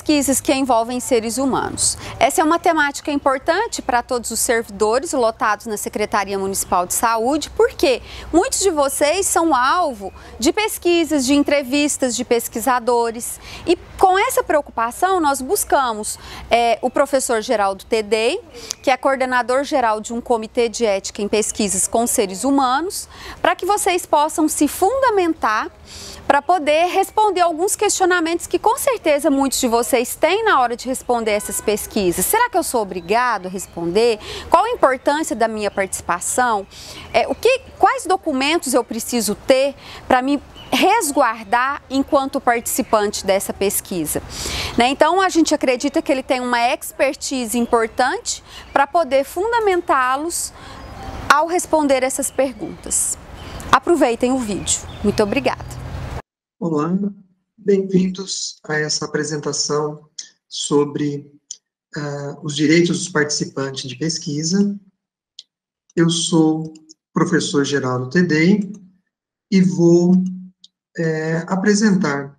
pesquisas que envolvem seres humanos. Essa é uma temática importante para todos os servidores lotados na Secretaria Municipal de Saúde, porque muitos de vocês são alvo de pesquisas, de entrevistas de pesquisadores. E com essa preocupação, nós buscamos o professor Geraldo Tedei, que é coordenador geral de um comitê de ética em pesquisas com seres humanos, para que vocês possam se fundamentar para poder responder alguns questionamentos que com certeza muitos de vocês têm na hora de responder essas pesquisas. Será que eu sou obrigado a responder? Qual a importância da minha participação? Quais documentos eu preciso ter para me resguardar enquanto participante dessa pesquisa? Então, a gente acredita que ele tem uma expertise importante para poder fundamentá-los ao responder essas perguntas. Aproveitem o vídeo. Muito obrigada. Olá, bem-vindos a essa apresentação sobre os direitos dos participantes de pesquisa. Eu sou o professor Geraldo Tedei e vou apresentar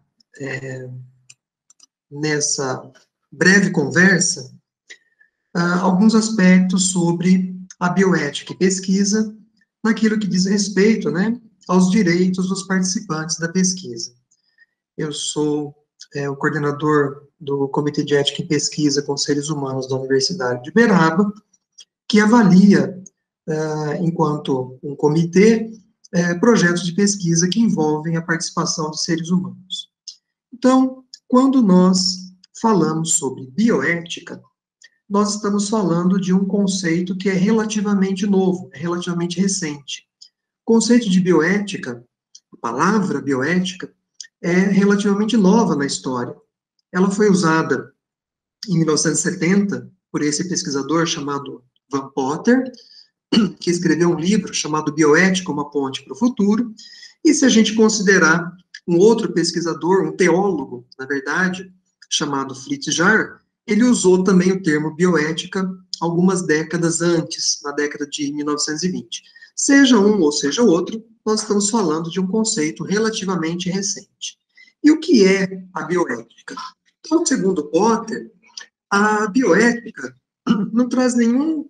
nessa breve conversa alguns aspectos sobre a bioética e pesquisa naquilo que diz respeito, aos direitos dos participantes da pesquisa. Eu sou o coordenador do Comitê de Ética em Pesquisa com Seres Humanos da Universidade de Uberaba, que avalia, enquanto um comitê, projetos de pesquisa que envolvem a participação de seres humanos. Então, quando nós falamos sobre bioética, nós estamos falando de um conceito que é relativamente novo, é relativamente recente. O conceito de bioética, a palavra bioética, é relativamente nova na história. Ela foi usada em 1970 por esse pesquisador chamado Van Potter, que escreveu um livro chamado Bioética, uma ponte para o futuro. E se a gente considerar um outro pesquisador, um teólogo, na verdade, chamado Fritz Jaar, ele usou também o termo bioética algumas décadas antes, na década de 1920. Seja um ou seja outro, nós estamos falando de um conceito relativamente recente. E o que é a bioética? Então, segundo Potter, a bioética não traz nenhuma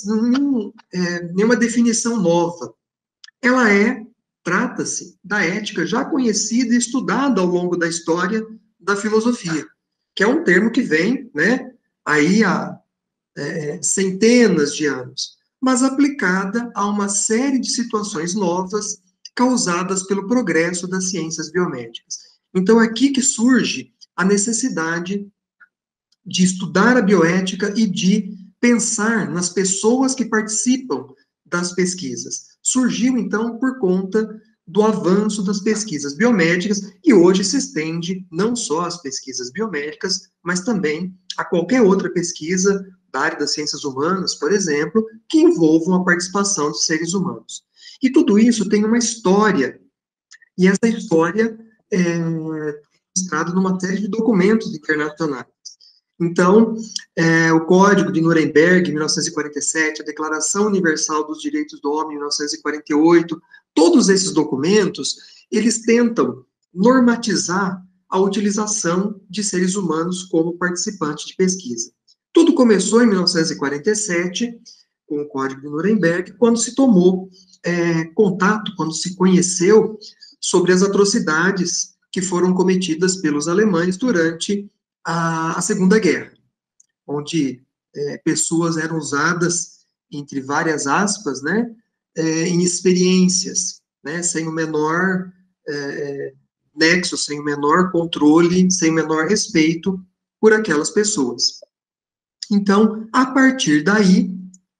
definição nova. Ela trata-se da ética já conhecida e estudada ao longo da história da filosofia, que é um termo que vem, aí há centenas de anos, mas aplicada a uma série de situações novas causadas pelo progresso das ciências biomédicas. Então, é aqui que surge a necessidade de estudar a bioética e de pensar nas pessoas que participam das pesquisas. Surgiu, então, por conta do avanço das pesquisas biomédicas e hoje se estende não só às pesquisas biomédicas, mas também a qualquer outra pesquisa da área das ciências humanas, por exemplo, que envolvam a participação de seres humanos. E tudo isso tem uma história, e essa história é registrada numa série de documentos internacionais. Então, o Código de Nuremberg, 1947, a Declaração Universal dos Direitos do Homem, 1948, todos esses documentos, eles tentam normatizar a utilização de seres humanos como participantes de pesquisa. Tudo começou em 1947, com o Código de Nuremberg, quando se tomou contato, quando se conheceu sobre as atrocidades que foram cometidas pelos alemães durante a Segunda Guerra, onde pessoas eram usadas, entre várias aspas, em experiências, sem o menor nexo, sem o menor controle, sem o menor respeito por aquelas pessoas. Então, a partir daí,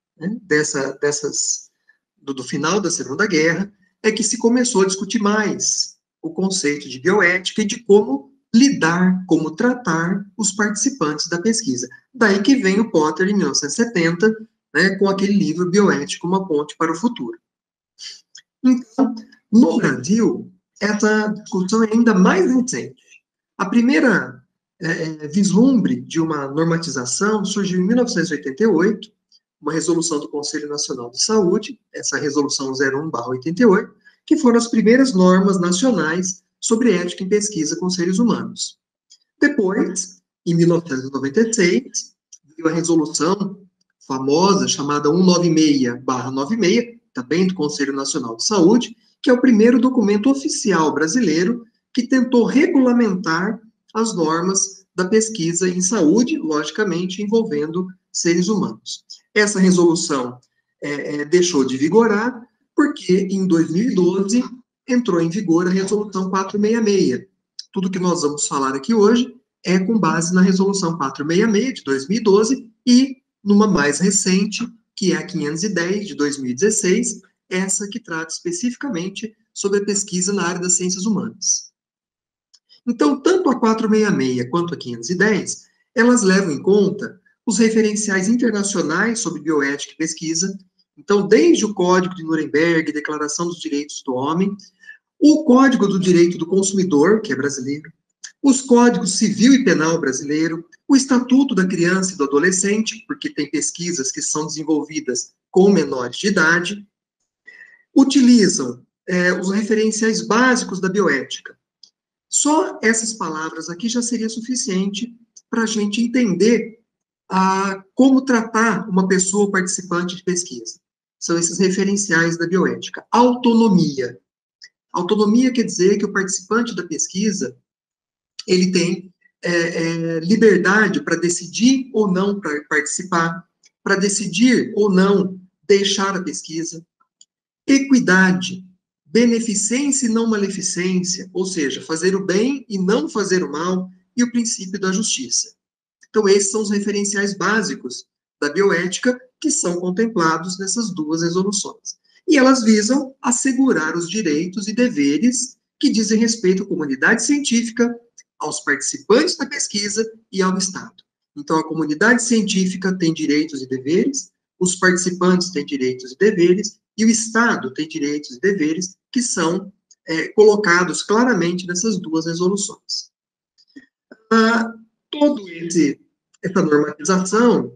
do final da Segunda Guerra, é que se começou a discutir mais o conceito de bioética e de como lidar, como tratar os participantes da pesquisa. Daí que vem o Potter, em 1970, com aquele livro Bioética, uma ponte para o futuro. Então, no Brasil, essa discussão é ainda mais recente. A primeira vislumbre de uma normatização surgiu em 1988, uma resolução do Conselho Nacional de Saúde, essa resolução 01/88, que foram as primeiras normas nacionais sobre ética em pesquisa com seres humanos. Depois, Em 1996, veio a resolução famosa chamada 196/96, também do Conselho Nacional de Saúde, que é o primeiro documento oficial brasileiro que tentou regulamentar as normas da pesquisa em saúde, logicamente envolvendo seres humanos. Essa resolução deixou de vigorar porque, em 2012, entrou em vigor a Resolução 466. Tudo que nós vamos falar aqui hoje é com base na Resolução 466 de 2012 e numa mais recente, que é a 510 de 2016, essa que trata especificamente sobre a pesquisa na área das ciências humanas. Então, tanto a 466 quanto a 510, elas levam em conta os referenciais internacionais sobre bioética e pesquisa. Então, desde o Código de Nuremberg, Declaração dos Direitos do Homem, o Código do Direito do Consumidor, que é brasileiro, os Códigos Civil e Penal brasileiro, o Estatuto da Criança e do Adolescente, porque tem pesquisas que são desenvolvidas com menores de idade, utilizam os referenciais básicos da bioética. Só essas palavras aqui já seria suficiente para a gente entender como tratar uma pessoa participante de pesquisa. São esses referenciais da bioética. Autonomia. Autonomia quer dizer que o participante da pesquisa, ele tem liberdade para decidir ou não participar, para decidir ou não deixar a pesquisa. Equidade, beneficência e não maleficência, ou seja, fazer o bem e não fazer o mal, e o princípio da justiça. Então, esses são os referenciais básicos da bioética que são contemplados nessas duas resoluções. E elas visam assegurar os direitos e deveres que dizem respeito à comunidade científica, aos participantes da pesquisa e ao Estado. Então, a comunidade científica tem direitos e deveres, os participantes têm direitos e deveres, e o Estado tem direitos e deveres que são colocados claramente nessas duas resoluções. Toda essa normatização,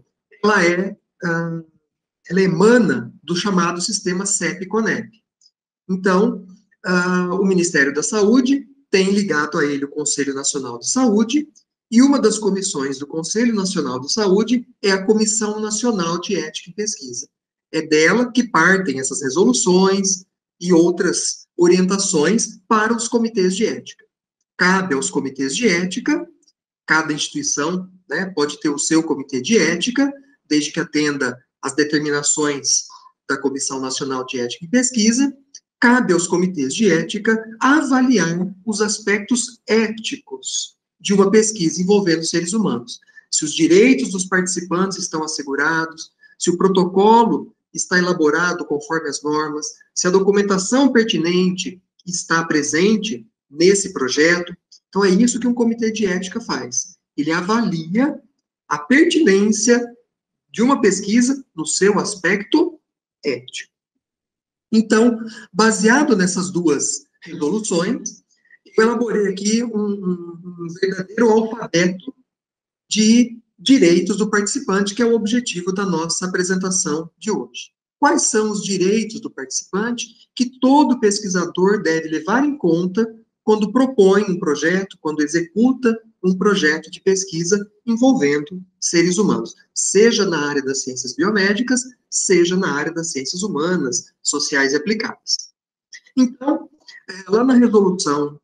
ela emana do chamado sistema CEP-CONEP. Então, o Ministério da Saúde tem ligado a ele o Conselho Nacional de Saúde, e uma das comissões do Conselho Nacional de Saúde é a Comissão Nacional de Ética e Pesquisa. É dela que partem essas resoluções e outras orientações para os comitês de ética. Cabe aos comitês de ética, cada instituição pode ter o seu comitê de ética, desde que atenda às determinações da Comissão Nacional de Ética e Pesquisa. Cabe aos comitês de ética avaliar os aspectos éticos de uma pesquisa envolvendo seres humanos. Se os direitos dos participantes estão assegurados, se o protocolo está elaborado conforme as normas, se a documentação pertinente está presente nesse projeto. Então, é isso que um comitê de ética faz. Ele avalia a pertinência de uma pesquisa no seu aspecto ético. Então, baseado nessas duas resoluções, eu elaborei aqui um verdadeiro alfabeto de direitos do participante, que é o objetivo da nossa apresentação de hoje. Quais são os direitos do participante que todo pesquisador deve levar em conta quando propõe um projeto, quando executa um projeto de pesquisa envolvendo seres humanos, seja na área das ciências biomédicas, seja na área das ciências humanas, sociais e aplicadas. Então, lá na resolução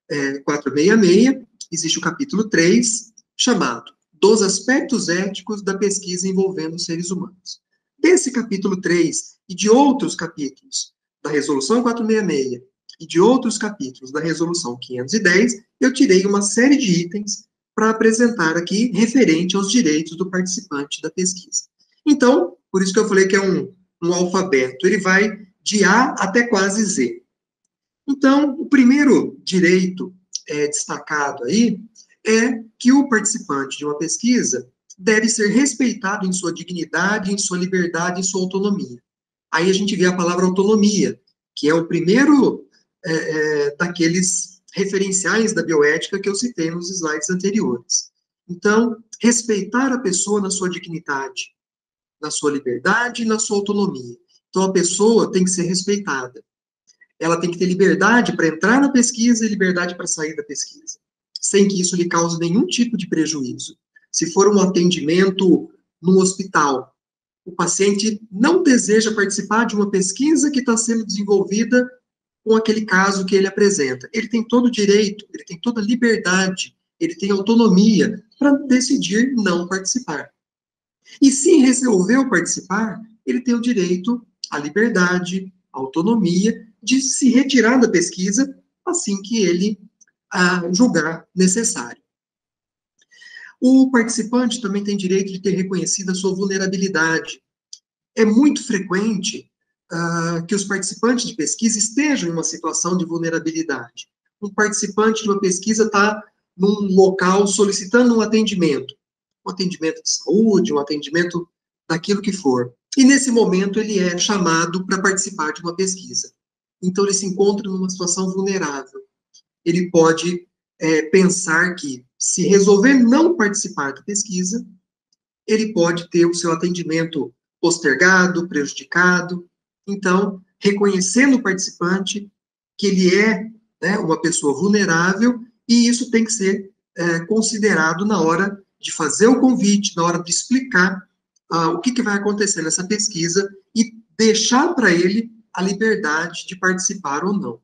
466, existe o capítulo 3, chamado Dos Aspectos Éticos da Pesquisa Envolvendo Seres Humanos. Desse capítulo 3 e de outros capítulos da resolução 466 e de outros capítulos da resolução 510, eu tirei uma série de itens para apresentar aqui referente aos direitos do participante da pesquisa. Então, por isso que eu falei que é um alfabeto, ele vai de A até quase Z. Então, o primeiro direito destacado aí é que o participante de uma pesquisa deve ser respeitado em sua dignidade, em sua liberdade e sua autonomia. Aí a gente vê a palavra autonomia, que é o primeiro daqueles referenciais da bioética que eu citei nos slides anteriores. Então, respeitar a pessoa na sua dignidade, na sua liberdade e na sua autonomia. Então, a pessoa tem que ser respeitada. Ela tem que ter liberdade para entrar na pesquisa e liberdade para sair da pesquisa. sem que isso lhe cause nenhum tipo de prejuízo. Se for um atendimento no hospital, o paciente não deseja participar de uma pesquisa que está sendo desenvolvida com aquele caso que ele apresenta. Ele tem todo o direito, ele tem toda a liberdade, ele tem autonomia para decidir não participar. E se resolveu participar, ele tem o direito à liberdade, à autonomia de se retirar da pesquisa assim que ele julgar necessário. O participante também tem direito de ter reconhecido a sua vulnerabilidade. É muito frequente que os participantes de pesquisa estejam em uma situação de vulnerabilidade. Um participante de uma pesquisa está num local solicitando um atendimento de saúde, um atendimento daquilo que for. E nesse momento ele é chamado para participar de uma pesquisa. Então ele se encontra numa situação vulnerável. Ele pode pensar que, se resolver não participar da pesquisa, ele pode ter o seu atendimento postergado, prejudicado. Então, reconhecendo o participante que ele é, né, uma pessoa vulnerável, e isso tem que ser considerado na hora de fazer o convite, na hora de explicar o que vai acontecer nessa pesquisa e deixar para ele a liberdade de participar ou não.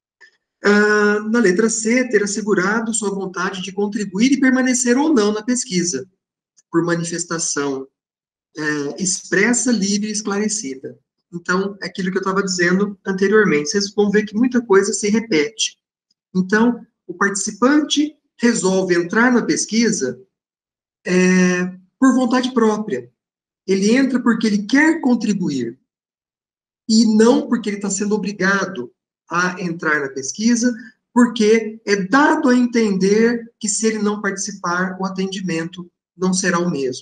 Na letra C, ter assegurado sua vontade de contribuir e permanecer ou não na pesquisa, por manifestação expressa, livre e esclarecida. Então, é aquilo que eu estava dizendo anteriormente, vocês vão ver que muita coisa se repete. Então, o participante resolve entrar na pesquisa por vontade própria. Ele entra porque ele quer contribuir, e não porque ele está sendo obrigado a entrar na pesquisa, porque é dado a entender que, se ele não participar, o atendimento não será o mesmo.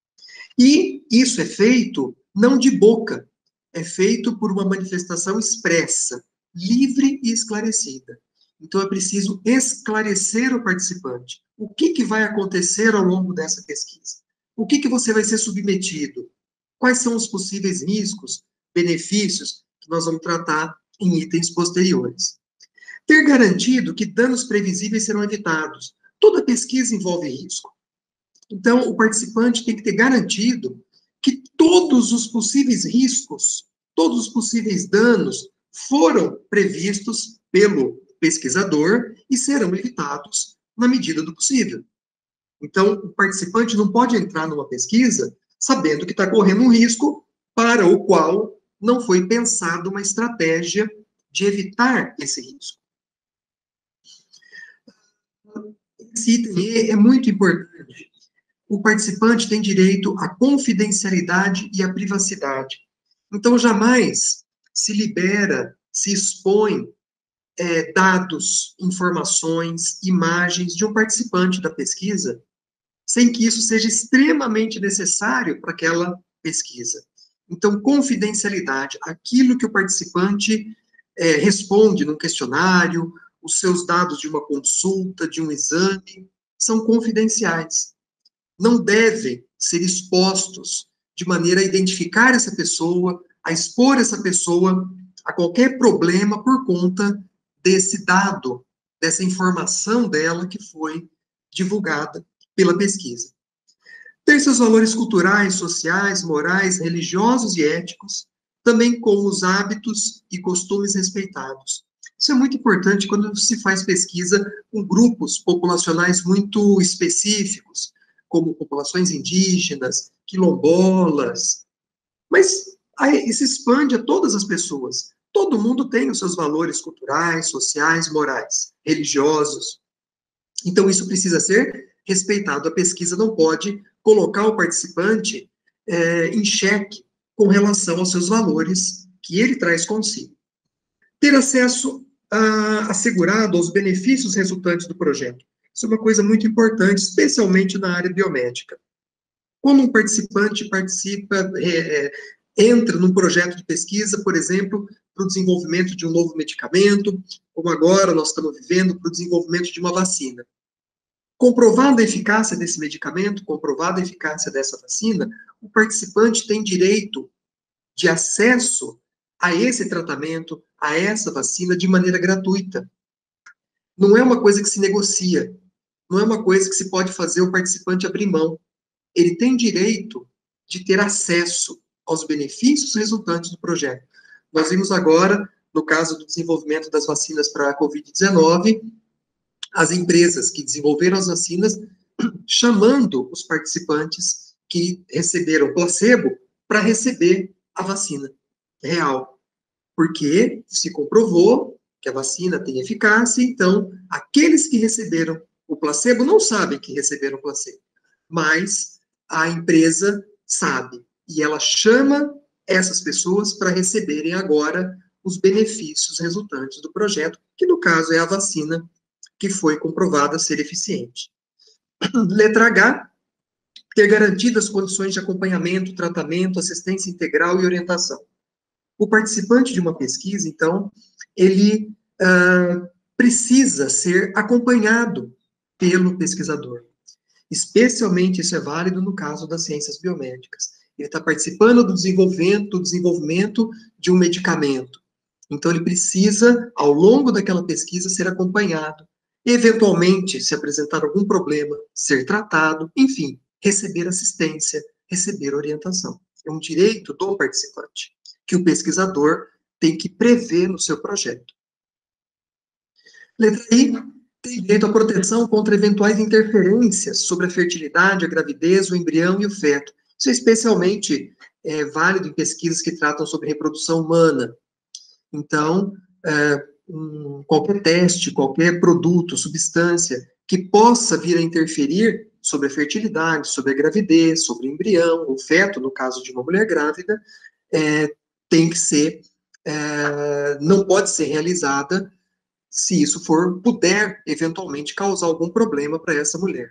E isso é feito não de boca, é feito por uma manifestação expressa, livre e esclarecida. Então, é preciso esclarecer o participante. O que vai acontecer ao longo dessa pesquisa? O que você vai ser submetido? Quais são os possíveis riscos, benefícios, que nós vamos tratar em itens posteriores? Ter garantido que danos previsíveis serão evitados. Toda pesquisa envolve risco. Então, o participante tem que ter garantido que todos os possíveis riscos, todos os possíveis danos foram previstos pelo pesquisador e serão evitados na medida do possível. Então, o participante não pode entrar numa pesquisa sabendo que está correndo um risco para o qual não foi pensada uma estratégia de evitar esse risco. Esse item E é muito importante. O participante tem direito à confidencialidade e à privacidade. Então, jamais se libera, se expõe dados, informações, imagens de um participante da pesquisa, sem que isso seja extremamente necessário para aquela pesquisa. Então, confidencialidade, aquilo que o participante responde num questionário, os seus dados de uma consulta, de um exame, são confidenciais. Não devem ser expostos de maneira a identificar essa pessoa, a expor essa pessoa a qualquer problema por conta desse dado, dessa informação dela que foi divulgada pela pesquisa. Ter seus valores culturais, sociais, morais, religiosos e éticos, também com os hábitos e costumes respeitados. Isso é muito importante quando se faz pesquisa com grupos populacionais muito específicos, como populações indígenas, quilombolas, mas aí se expande a todas as pessoas. Todo mundo tem os seus valores culturais, sociais, morais, religiosos. Então, isso precisa ser respeitado. A pesquisa não pode colocar o participante em xeque com relação aos seus valores que ele traz consigo. Ter acesso assegurado aos benefícios resultantes do projeto. Isso é uma coisa muito importante, especialmente na área biomédica. Quando um participante entra num projeto de pesquisa, por exemplo, para o desenvolvimento de um novo medicamento, como agora nós estamos vivendo, para o desenvolvimento de uma vacina. Comprovada a eficácia desse medicamento, comprovada a eficácia dessa vacina, o participante tem direito de acesso a esse tratamento, a essa vacina, de maneira gratuita. Não é uma coisa que se negocia. não é uma coisa que se pode fazer o participante abrir mão. Ele tem direito de ter acesso aos benefícios resultantes do projeto. Nós vimos agora, no caso do desenvolvimento das vacinas para a Covid-19, as empresas que desenvolveram as vacinas chamando os participantes que receberam placebo para receber a vacina real. Porque se comprovou que a vacina tem eficácia, então aqueles que receberam o placebo não sabem que receberam o placebo, mas a empresa sabe, e ela chama essas pessoas para receberem agora os benefícios resultantes do projeto, que no caso é a vacina que foi comprovada ser eficiente. Letra H, ter garantidas condições de acompanhamento, tratamento, assistência integral e orientação. O participante de uma pesquisa, então, ele precisa ser acompanhado pelo pesquisador. Especialmente isso é válido no caso das ciências biomédicas. Ele está participando do desenvolvimento de um medicamento. Então, ele precisa, ao longo daquela pesquisa, ser acompanhado. Eventualmente, se apresentar algum problema, ser tratado, enfim, receber assistência, receber orientação. É um direito do participante, que o pesquisador tem que prever no seu projeto. Letra I, tem direito à proteção contra eventuais interferências sobre a fertilidade, a gravidez, o embrião e o feto. Isso é especialmente válido em pesquisas que tratam sobre reprodução humana. Então, qualquer teste, qualquer produto, substância que possa vir a interferir sobre a fertilidade, sobre a gravidez, sobre o embrião, o feto, no caso de uma mulher grávida, tem que ser, não pode ser realizada se isso puder, eventualmente, causar algum problema para essa mulher.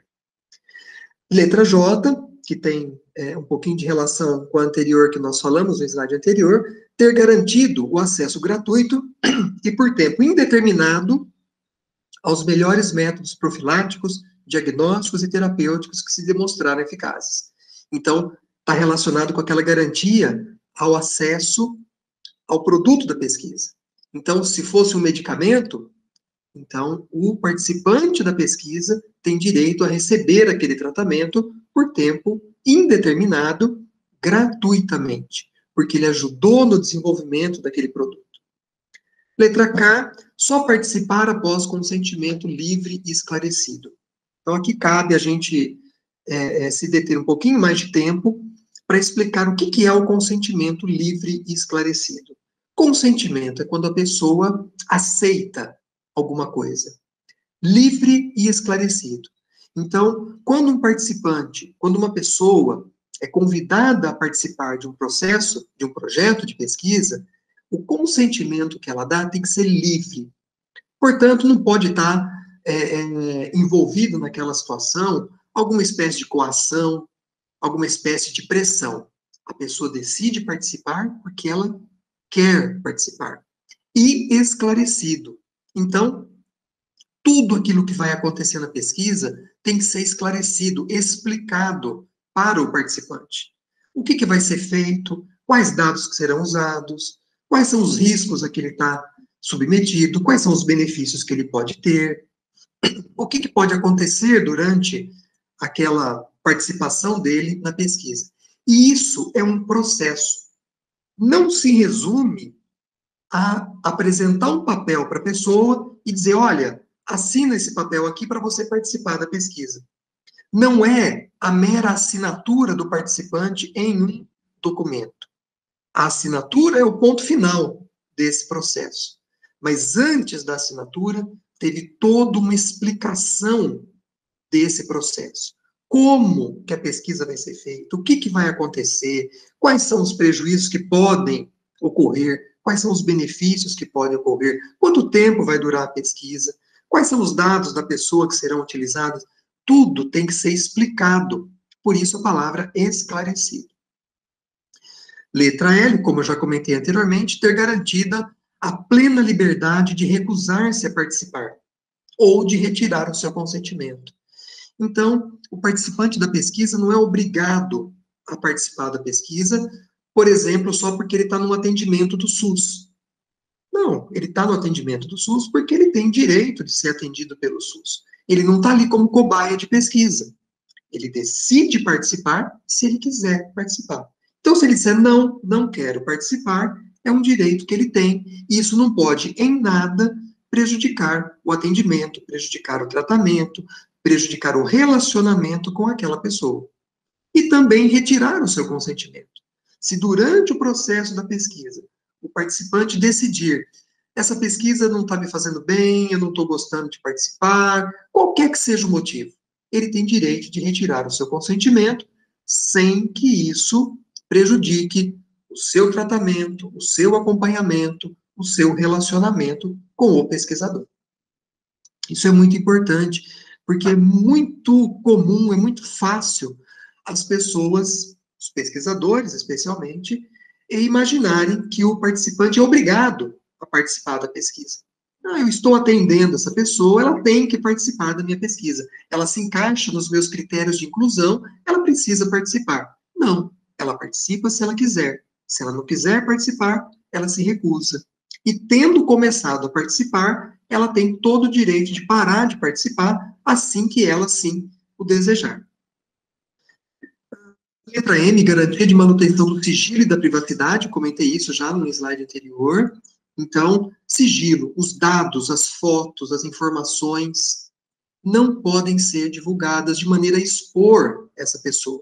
Letra J, que tem um pouquinho de relação com a anterior que nós falamos, no slide anterior, ter garantido o acesso gratuito e por tempo indeterminado aos melhores métodos profiláticos, diagnósticos e terapêuticos que se demonstraram eficazes. Então, está relacionado com aquela garantia ao acesso ao produto da pesquisa. Então, se fosse um medicamento, então o participante da pesquisa tem direito a receber aquele tratamento por tempo indeterminado, gratuitamente, porque ele ajudou no desenvolvimento daquele produto. Letra K, só participar após consentimento livre e esclarecido. Então, aqui cabe a gente se deter um pouquinho mais de tempo para explicar o que é o consentimento livre e esclarecido. Consentimento é quando a pessoa aceita alguma coisa. Livre e esclarecido. Então, quando um participante, quando uma pessoa é convidada a participar de um processo, de um projeto de pesquisa, o consentimento que ela dá tem que ser livre. Portanto, não pode estar envolvido naquela situação alguma espécie de coação, alguma espécie de pressão. A pessoa decide participar porque ela quer participar. E esclarecido. Então, tudo aquilo que vai acontecer na pesquisa tem que ser esclarecido, explicado para o participante. O que vai ser feito, quais dados que serão usados, quais são os riscos a que ele está submetido, quais são os benefícios que ele pode ter, o que pode acontecer durante aquela participação dele na pesquisa. E isso é um processo. Não se resume a apresentar um papel para a pessoa e dizer, olha, assina esse papel aqui para você participar da pesquisa. Não é a mera assinatura do participante em um documento. A assinatura é o ponto final desse processo. Mas antes da assinatura, teve toda uma explicação desse processo. Como que a pesquisa vai ser feita, o que vai acontecer, quais são os prejuízos que podem ocorrer, quais são os benefícios que podem ocorrer, quanto tempo vai durar a pesquisa, quais são os dados da pessoa que serão utilizados, tudo tem que ser explicado. Por isso a palavra esclarecido. Letra L, como eu já comentei anteriormente, ter garantida a plena liberdade de recusar-se a participar ou de retirar o seu consentimento. Então, o participante da pesquisa não é obrigado a participar da pesquisa, por exemplo, só porque ele está no atendimento do SUS. Não, ele está no atendimento do SUS porque ele tem direito de ser atendido pelo SUS. Ele não está ali como cobaia de pesquisa. Ele decide participar se ele quiser participar. Então, se ele disser não, não quero participar, é um direito que ele tem, e isso não pode, em nada, prejudicar o atendimento, prejudicar o tratamento, prejudicar o relacionamento com aquela pessoa. E também retirar o seu consentimento. Se durante o processo da pesquisa, o participante decidir, essa pesquisa não está me fazendo bem, eu não estou gostando de participar, qualquer que seja o motivo, ele tem direito de retirar o seu consentimento sem que isso prejudique o seu tratamento, o seu acompanhamento, o seu relacionamento com o pesquisador. Isso é muito importante, porque é muito comum, é muito fácil as pessoas, os pesquisadores especialmente, imaginarem que o participante é obrigado a participar da pesquisa. Ah, eu estou atendendo essa pessoa, ela tem que participar da minha pesquisa. Ela se encaixa nos meus critérios de inclusão, ela precisa participar. Não, ela participa se ela quiser. Se ela não quiser participar, ela se recusa. E tendo começado a participar, ela tem todo o direito de parar de participar assim que ela, sim, o desejar. Letra M, garantia de manutenção do sigilo e da privacidade, comentei isso já no slide anterior. Então, sigilo, os dados, as fotos, as informações não podem ser divulgadas de maneira a expor essa pessoa.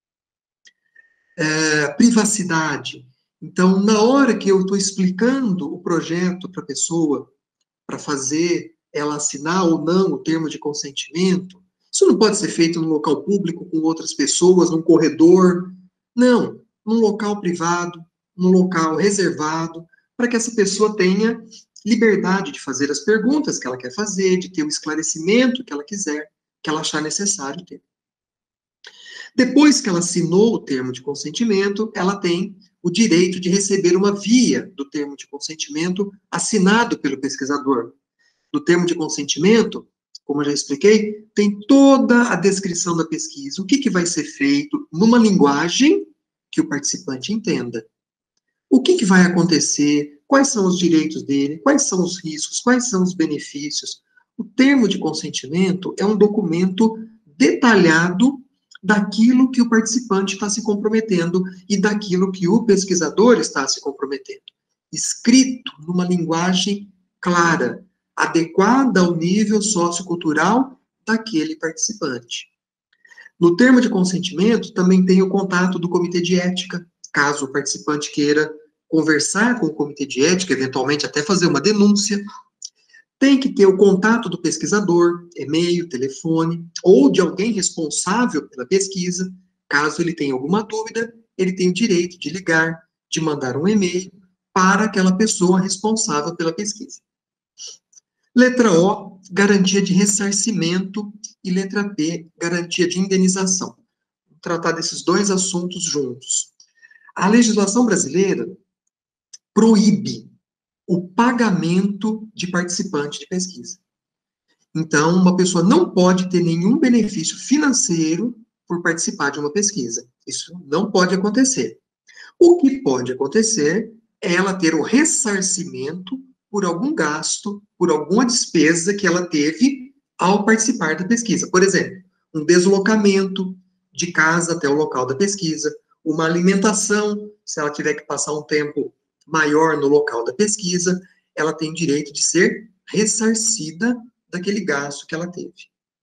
Privacidade. Então, na hora que eu estou explicando o projeto para a pessoa, para fazer ela assinar ou não o termo de consentimento, isso não pode ser feito num local público, com outras pessoas, num corredor. Não, num local privado, num local reservado, para que essa pessoa tenha liberdade de fazer as perguntas que ela quer fazer, de ter o esclarecimento que ela quiser, que ela achar necessário ter. Depois que ela assinou o termo de consentimento, ela tem o direito de receber uma via do termo de consentimento assinado pelo pesquisador. No termo de consentimento, como eu já expliquei, tem toda a descrição da pesquisa, o que vai ser feito numa linguagem que o participante entenda. O que vai acontecer, quais são os direitos dele, quais são os riscos, quais são os benefícios. O termo de consentimento é um documento detalhado daquilo que o participante está se comprometendo e daquilo que o pesquisador está se comprometendo. Escrito numa linguagem clara, adequada ao nível sociocultural daquele participante. No termo de consentimento, também tem o contato do comitê de ética, caso o participante queira conversar com o comitê de ética, eventualmente até fazer uma denúncia. Tem que ter o contato do pesquisador, e-mail, telefone, ou de alguém responsável pela pesquisa. Caso ele tenha alguma dúvida, ele tem o direito de ligar, de mandar um e-mail para aquela pessoa responsável pela pesquisa. Letra O, garantia de ressarcimento, e letra P, garantia de indenização. Vou tratar desses dois assuntos juntos. A legislação brasileira proíbe o pagamento de participante de pesquisa. Então, uma pessoa não pode ter nenhum benefício financeiro por participar de uma pesquisa. Isso não pode acontecer. O que pode acontecer é ela ter o ressarcimento por algum gasto, por alguma despesa que ela teve ao participar da pesquisa. Por exemplo, um deslocamento de casa até o local da pesquisa, uma alimentação, se ela tiver que passar um tempo maior no local da pesquisa, ela tem direito de ser ressarcida daquele gasto que ela teve.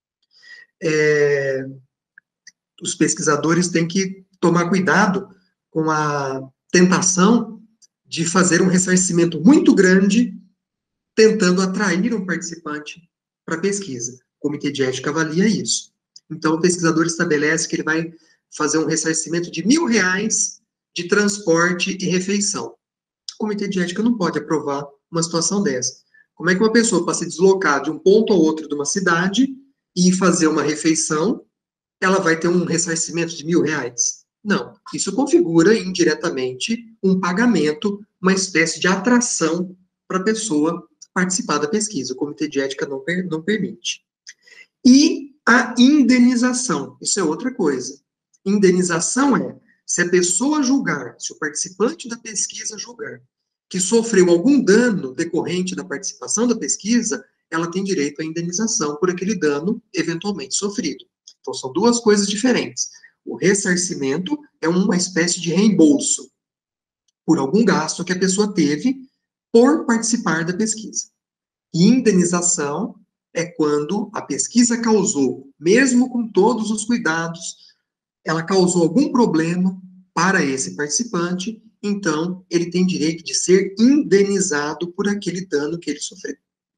Os pesquisadores têm que tomar cuidado com a tentação de fazer um ressarcimento muito grande, tentando atrair um participante para a pesquisa. O Comitê de Ética avalia isso. Então, o pesquisador estabelece que ele vai fazer um ressarcimento de R$1.000 de transporte e refeição. O Comitê de Ética não pode aprovar uma situação dessa. Como é que uma pessoa, para se deslocar de um ponto ao outro de uma cidade e fazer uma refeição, ela vai ter um ressarcimento de R$1.000? Não. Isso configura indiretamente um pagamento, uma espécie de atração para a pessoa participar da pesquisa. O Comitê de Ética não permite. E a indenização, isso é outra coisa. Indenização é, se a pessoa julgar, se o participante da pesquisa julgar que sofreu algum dano decorrente da participação da pesquisa, ela tem direito à indenização por aquele dano eventualmente sofrido. Então, são duas coisas diferentes. O ressarcimento é uma espécie de reembolso por algum gasto que a pessoa teve por participar da pesquisa. E indenização é quando a pesquisa causou, mesmo com todos os cuidados, ela causou algum problema para esse participante, então ele tem direito de ser indenizado por aquele dano que ele sofreu.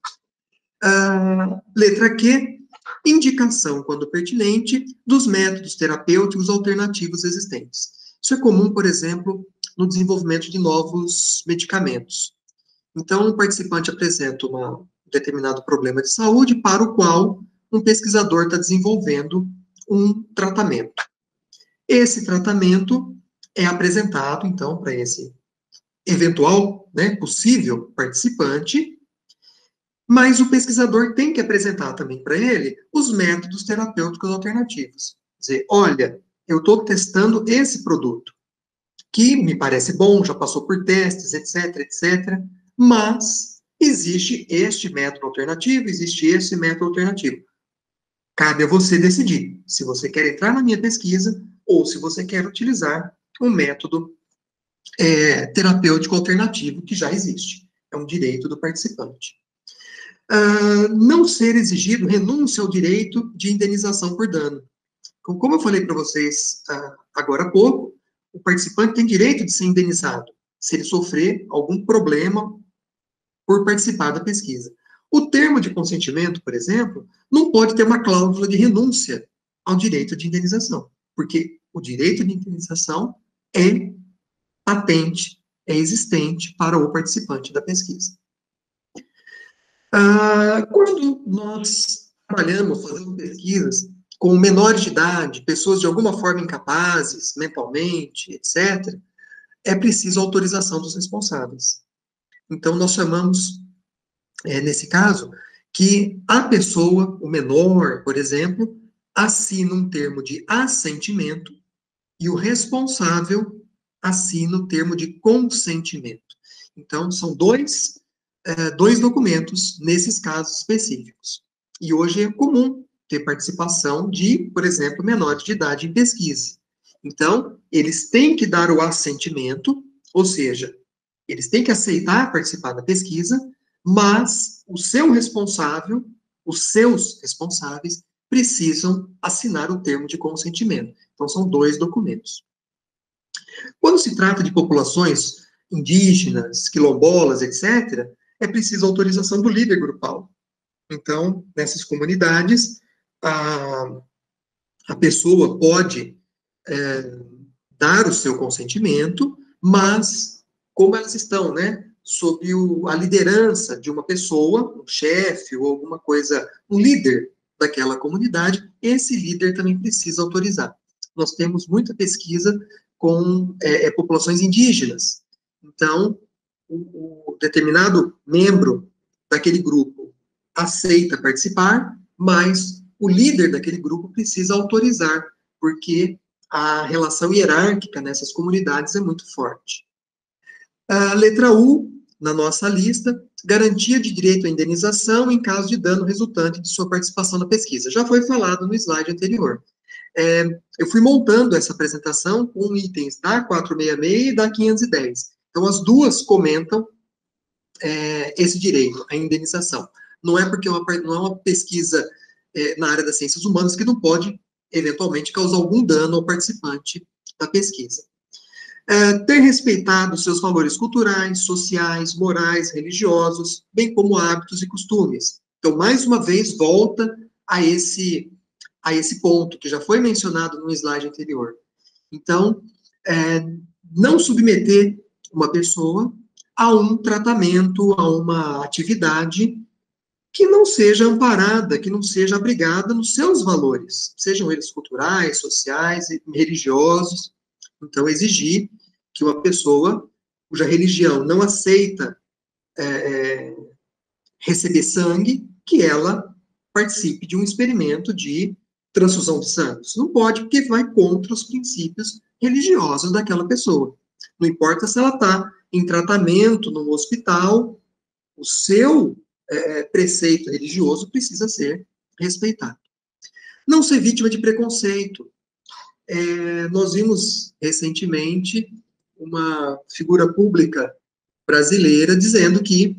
Letra Q, indicação, quando pertinente, dos métodos terapêuticos alternativos existentes. Isso é comum, por exemplo, no desenvolvimento de novos medicamentos. Então, um participante apresenta um determinado problema de saúde para o qual um pesquisador está desenvolvendo um tratamento. Esse tratamento é apresentado, então, para esse eventual, possível participante, mas o pesquisador tem que apresentar também para ele os métodos terapêuticos alternativos. Dizer, olha, eu estou testando esse produto, que me parece bom, já passou por testes, etc, etc, mas existe este método alternativo, existe esse método alternativo. Cabe a você decidir se você quer entrar na minha pesquisa ou se você quer utilizar um método terapêutico alternativo que já existe. É um direito do participante. Não ser exigido renúncia ao direito de indenização por dano. Como eu falei para vocês agora há pouco, o participante tem direito de ser indenizado se ele sofrer algum problema por participar da pesquisa. O termo de consentimento, por exemplo, não pode ter uma cláusula de renúncia ao direito de indenização, porque o direito de indenização é patente, é existente para o participante da pesquisa. Quando nós trabalhamos, fazendo pesquisas com menores de idade, pessoas de alguma forma incapazes, mentalmente, etc., é preciso autorização dos responsáveis. Então, nós chamamos, nesse caso, que a pessoa, o menor, por exemplo, assina um termo de assentimento e o responsável assina o termo de consentimento. Então, são dois documentos nesses casos específicos. E hoje é comum ter participação de, por exemplo, menores de idade em pesquisa. Então, eles têm que dar o assentimento, ou seja, eles têm que aceitar participar da pesquisa, mas o seu responsável, os seus responsáveis, precisam assinar o termo de consentimento. Então, são dois documentos. Quando se trata de populações indígenas, quilombolas, etc., é preciso autorização do líder grupal. Então, nessas comunidades, a pessoa pode dar o seu consentimento, mas como elas estão, sob a liderança de uma pessoa, um chefe ou alguma coisa, um líder daquela comunidade, esse líder também precisa autorizar. Nós temos muita pesquisa com populações indígenas. Então, o determinado membro daquele grupo aceita participar, mas o líder daquele grupo precisa autorizar, porque a relação hierárquica nessas comunidades é muito forte. A letra U, na nossa lista, garantia de direito à indenização em caso de dano resultante de sua participação na pesquisa. Já foi falado no slide anterior. Eu fui montando essa apresentação com itens da 466 e da 510. Então, as duas comentam esse direito, a indenização. Não é porque não é uma pesquisa na área das ciências humanas que não pode, eventualmente, causar algum dano ao participante da pesquisa. Ter respeitado seus valores culturais, sociais, morais, religiosos, bem como hábitos e costumes. Então, mais uma vez, volta a esse ponto que já foi mencionado no slide anterior. Então, não submeter uma pessoa a um tratamento, a uma atividade que não seja amparada, que não seja abrigada nos seus valores, sejam eles culturais, sociais e religiosos. Então, exigir que uma pessoa cuja religião não aceita receber sangue, que ela participe de um experimento de transfusão de sangue. Isso não pode, porque vai contra os princípios religiosos daquela pessoa. Não importa se ela está em tratamento num hospital, o seu preceito religioso precisa ser respeitado. Não ser vítima de preconceito. Nós vimos recentemente uma figura pública brasileira dizendo que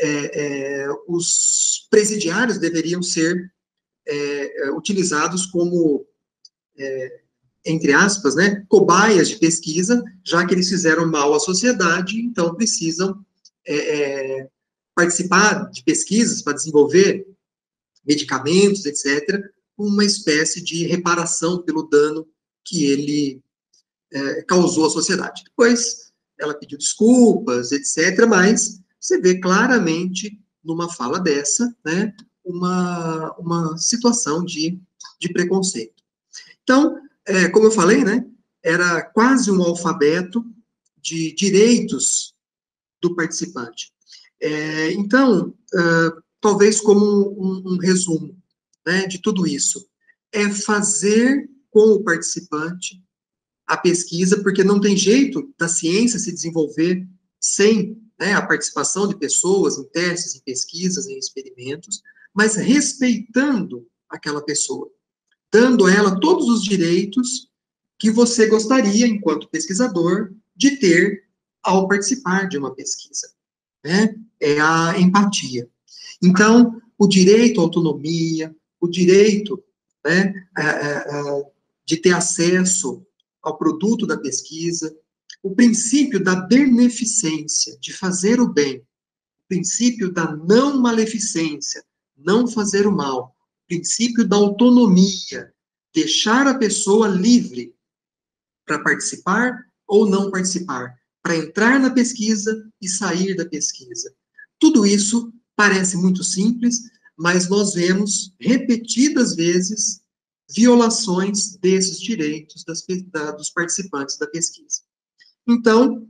os presidiários deveriam ser utilizados como, entre aspas, né, cobaias de pesquisa, já que eles fizeram mal à sociedade, então precisam participar de pesquisas para desenvolver medicamentos, etc., uma espécie de reparação pelo dano que ele causou à sociedade. Depois, ela pediu desculpas, etc., mas você vê claramente, numa fala dessa, né, uma situação de preconceito. Então, como eu falei, né, era quase um alfabeto de direitos do participante. Então, talvez como um resumo, né, de tudo isso, é fazer com o participante a pesquisa, porque não tem jeito da ciência se desenvolver sem, né, a participação de pessoas em testes, em pesquisas, em experimentos, mas respeitando aquela pessoa, dando a ela todos os direitos que você gostaria, enquanto pesquisador, de ter ao participar de uma pesquisa, né? É a empatia. Então, o direito à autonomia, o direito, né, de ter acesso ao produto da pesquisa, o princípio da beneficência, de fazer o bem, o princípio da não maleficência, não fazer o mal, o princípio da autonomia, deixar a pessoa livre para participar ou não participar, para entrar na pesquisa e sair da pesquisa. Tudo isso parece muito simples, mas nós vemos repetidas vezes violações desses direitos dos participantes da pesquisa. Então,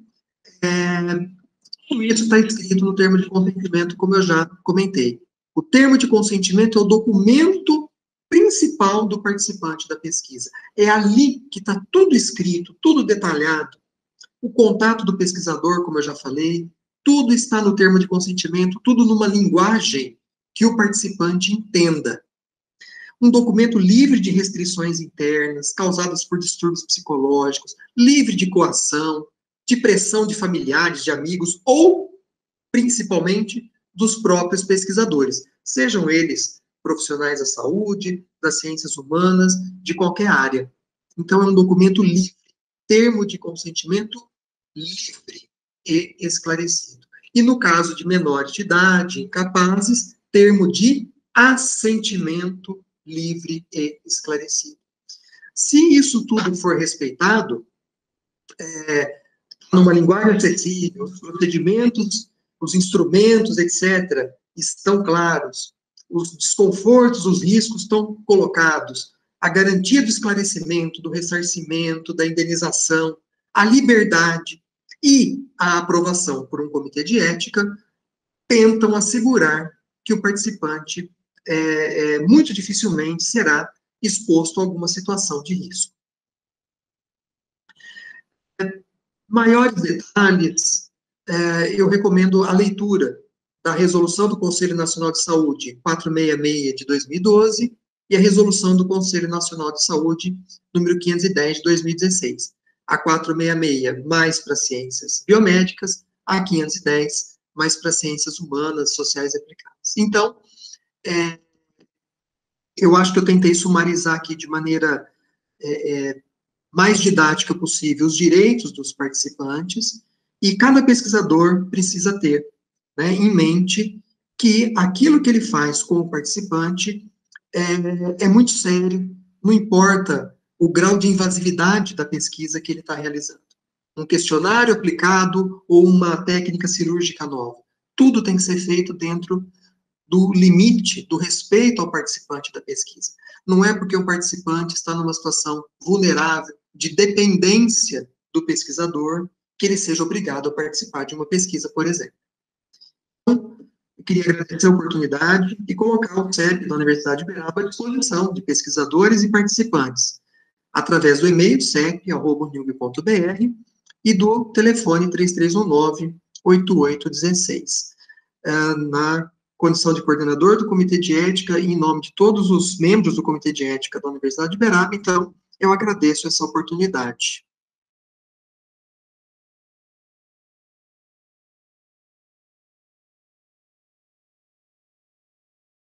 tudo isso está escrito no termo de consentimento, como eu já comentei. O termo de consentimento é o documento principal do participante da pesquisa. É ali que está tudo escrito, tudo detalhado. O contato do pesquisador, como eu já falei, tudo está no termo de consentimento, tudo numa linguagem que o participante entenda. Um documento livre de restrições internas, causadas por distúrbios psicológicos, livre de coação, de pressão de familiares, de amigos, ou, principalmente, dos próprios pesquisadores, sejam eles profissionais da saúde, das ciências humanas, de qualquer área. Então, é um documento livre, termo de consentimento livre e esclarecido. E no caso de menores de idade, incapazes, termo de assentimento livre e esclarecido. Se isso tudo for respeitado, numa linguagem acessível, os procedimentos, os instrumentos, etc., estão claros, os desconfortos, os riscos estão colocados, a garantia do esclarecimento, do ressarcimento, da indenização, a liberdade e a aprovação por um comitê de ética tentam assegurar que o participante muito dificilmente será exposto a alguma situação de risco. Maiores detalhes, eu recomendo a leitura da Resolução do Conselho Nacional de Saúde 466 de 2012 e a Resolução do Conselho Nacional de Saúde número 510 de 2016. A 466 mais para ciências biomédicas, a 510 mais para ciências humanas, sociais e aplicadas. Então, eu acho que eu tentei sumarizar aqui de maneira mais didática possível os direitos dos participantes, e cada pesquisador precisa ter, né, em mente que aquilo que ele faz com o participante é muito sério, não importa o grau de invasividade da pesquisa que ele está realizando. Um questionário aplicado ou uma técnica cirúrgica nova. Tudo tem que ser feito dentro do limite, do respeito ao participante da pesquisa. Não é porque o participante está numa situação vulnerável, de dependência do pesquisador, que ele seja obrigado a participar de uma pesquisa, por exemplo. Então, eu queria agradecer a oportunidade e colocar o CEP da Universidade de Uberaba à disposição de pesquisadores e participantes, através do e-mail cep@unilg.br e do telefone 3319-8816, na condição de coordenador do Comitê de Ética e em nome de todos os membros do Comitê de Ética da Universidade de Uberaba, então, eu agradeço essa oportunidade.